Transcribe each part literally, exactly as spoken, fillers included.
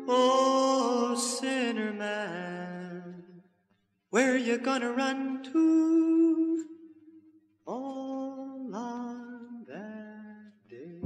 Oh, sinner man, where you gonna run to all on that day?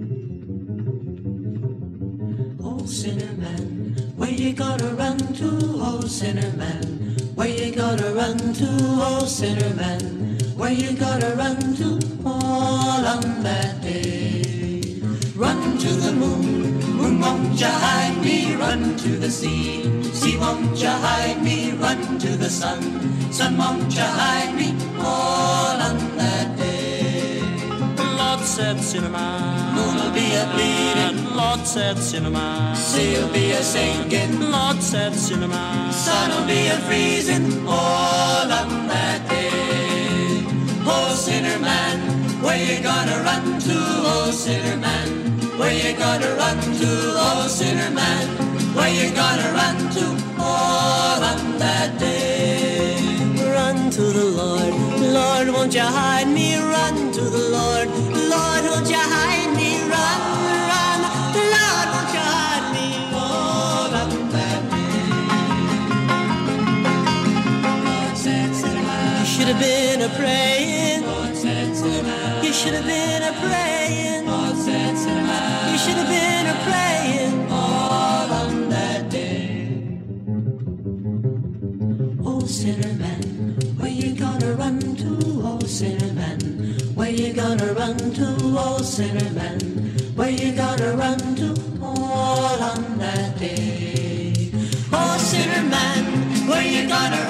Oh, sinner man, where you gonna run to? Oh, sinner man, where you gonna run to? Oh, sinner man, where you gonna run to all on that day? Run to the moon, moon won't you hide me? Run to the sea, sea won't you hide me? Run to the sun, sun won't you hide me? All on that day. Lord said, sinner man, Moon'll be a bleeding, Lord said, sinner man, sea'll be a sinking, Lord said, sinner man, sun'll be a freezing. All on that day. Oh, sinner man, where you gonna run to? Oh, sinner man, where you gonna run to? Oh, sinner man, where you gonna run to? All on that day. run to the Lord, Lord, won't you hide me? Run to the Lord, Lord, won't you hide me? Run, run, Lord, won't you hide me? All on that day. Lord said, sinner man, You should have been a praying, Lord said, sinner man, you should have been a praying, Lord said, sinner man, you should have been a praying. all on that day. Oh, sinner man, where you gonna run to? Oh, sinner man, where you gonna run to? Oh, sinner man, where you gonna run to? All on that day. Oh, sinner man, where you gonna